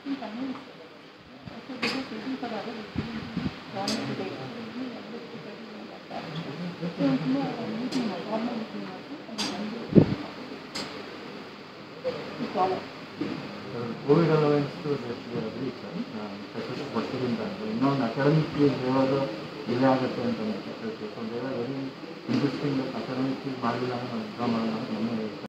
Covid allowance reach ಕೊಡ್ತಿರಿಂದ ಇನ್ನೊಂದು academic ಇವಾಗ ಇದೇ ಆಗುತ್ತೆ ಅಂತ ಅನಿಸುತ್ತೆ. ಸೊ ವೆರಿ ಇಂಟ್ರೆಸ್ಟಿಂಗ್ ಅಕಾಡೆಮಿಕ್ ಮಾಡಲಿಲ್ಲ ಅಂದರೆ ನಾವು ಡ್ರಾ ಮಾಡೋಣ.